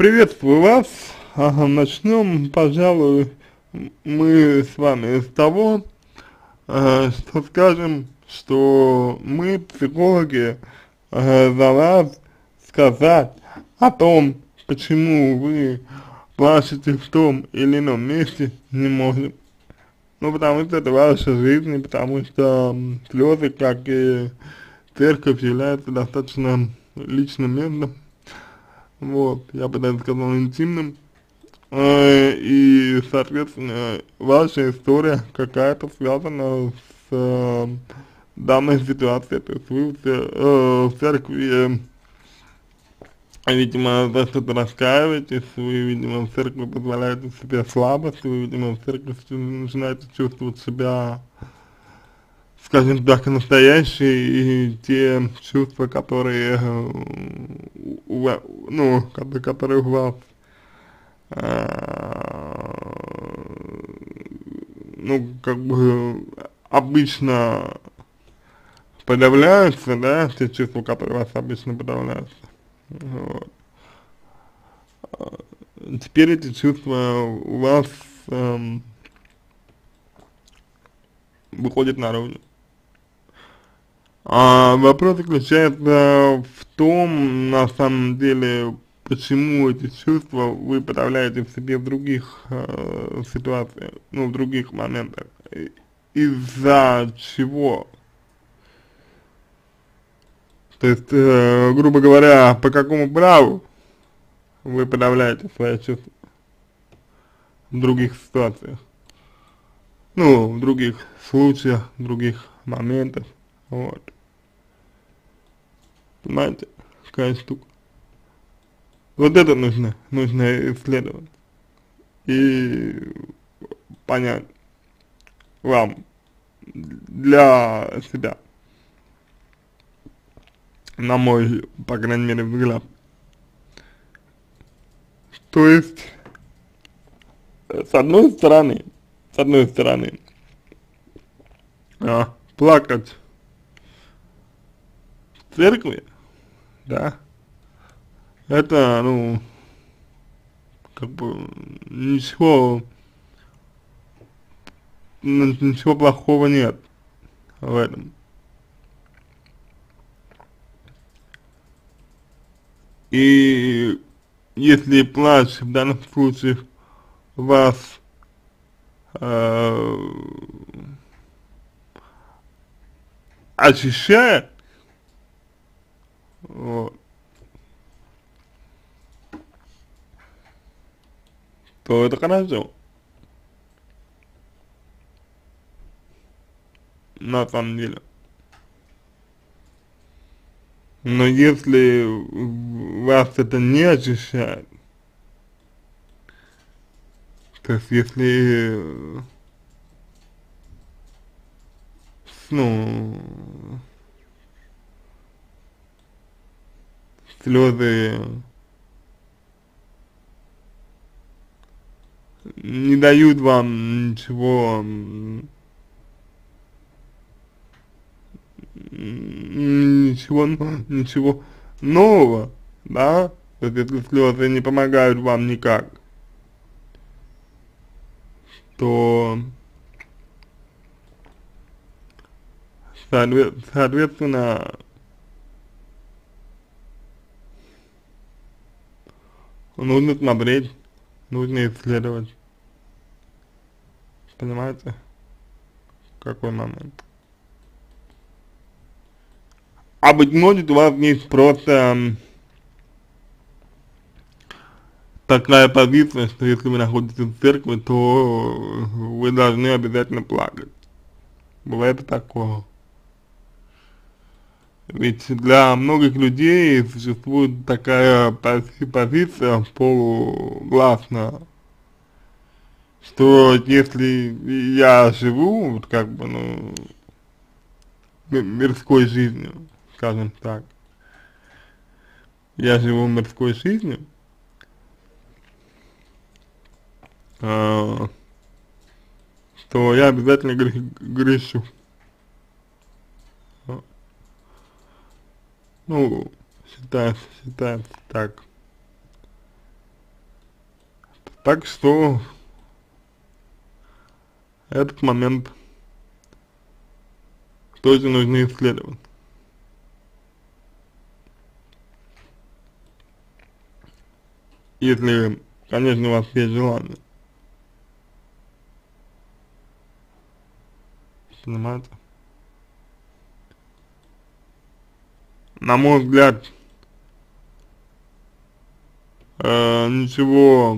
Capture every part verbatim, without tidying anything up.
Приветствую вас. Ага, начнем, пожалуй, м- мы с вами с того, э, что скажем, что мы, психологи, э, за вас сказать о том, почему вы плачете в том или ином месте, не можем. Ну, потому что это ваша жизнь, и потому что м, слезы, как и церковь, являются достаточно личным местом. Вот, я бы даже сказал интимным. Э, И, соответственно, ваша история какая-то связана с э, данной ситуацией, то есть вы в, ц- э, в церкви, э, видимо, за что-то раскаиваетесь, вы, видимо, в церкви позволяете себе слабость, вы, видимо, в церкви с- начинаете чувствовать себя, скажем так, настоящие, и те чувства, которые, э, у, ва- ну, ко- которые у вас а, ну, как бы обычно подавляются, да, те чувства, которые вас обычно подавляются. Вот. Теперь эти чувства у вас эм, выходят наружу. А вопрос заключается в том, на самом деле, почему эти чувства вы подавляете в себе в других э, ситуациях, ну, в других моментах. И- Из-за чего? То есть, э, грубо говоря, по какому праву вы подавляете свои чувства в других ситуациях, ну, в других случаях, в других моментах, вот, понимаете, какая штука. Вот это нужно, нужно исследовать и понять вам, для себя, на мой, по крайней мере, взгляд. То есть, э, с одной стороны, с одной стороны, а, плакать в церкви, да, это, ну, как бы ничего, н- ничего плохого нет в этом. И если плач в данном случае вас э, очищает, вот, то это хорошо, на самом деле. Но если вас это не очищает, то есть если, э, ну, слезы не дают вам ничего, м, ничего, ну- ничего нового, да, то есть если слезы не помогают вам никак, то, соответ- соответственно, нужно смотреть, нужно исследовать, понимаете, какой момент. А быть может, у вас есть просто м, такая позиция, что если вы находитесь в церкви, то вы должны обязательно плакать. Бывает и такое. Ведь для многих людей существует такая пози- позиция полугласная, что если я живу, вот как бы, ну, ми- мирской жизнью, скажем так, я живу мирской жизнью, а, то я обязательно гре- грешу. А, Ну, считается, считается так. Так что этот момент тоже нужно исследовать. Если, конечно, у вас есть желание. Понимаете? На мой взгляд, э, ничего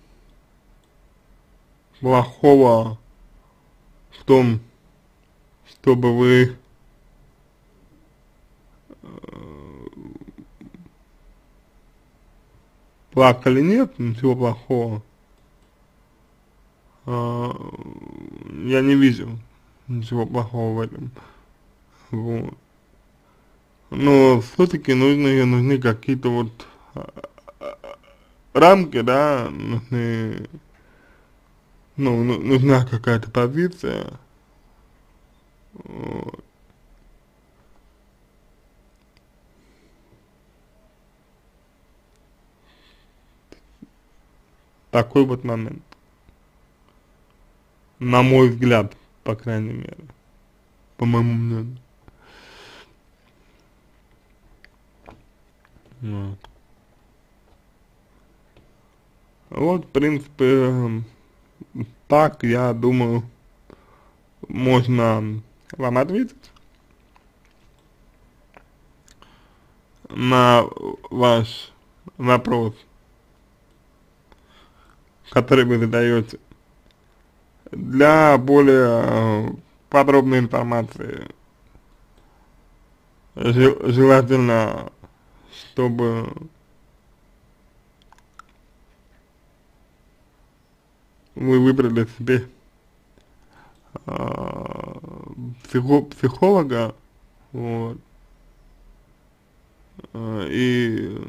плохого в том, чтобы вы плакали, нет, ничего плохого. Э, я не вижу ничего плохого в этом. Вот. Но все-таки нужны, нужны какие-то вот рамки, да, нужны, ну, ну нужна какая-то позиция. Вот. Такой вот момент. На мой взгляд, по крайней мере, по моему мнению. Вот. Вот, в принципе, так, я думаю, можно вам ответить на ваш вопрос, который вы задаете. Для более подробной информации жел желательно, чтобы вы выбрали себе э, психо психолога, вот, э, и,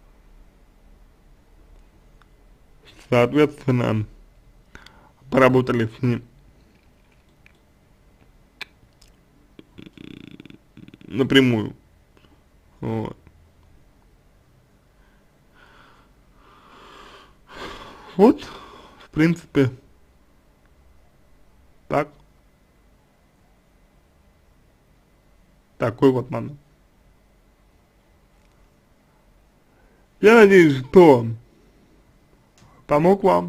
соответственно, поработали с ним напрямую, вот. Вот, в принципе, так, такой вот момент. Я надеюсь, что помог вам.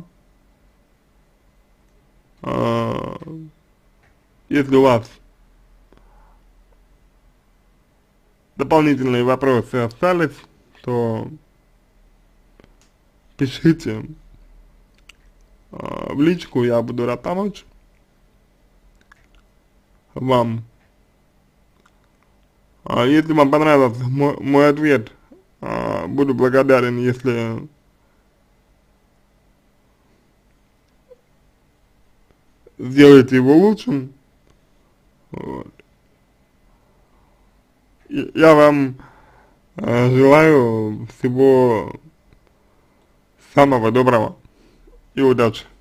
А, если у вас дополнительные вопросы остались, то пишите а, в личку, я буду рад помочь вам. А если вам понравился мой, мой ответ, а, буду благодарен, если сделаете его лучшим. Вот. И я вам а, желаю всего самого доброго и удачи.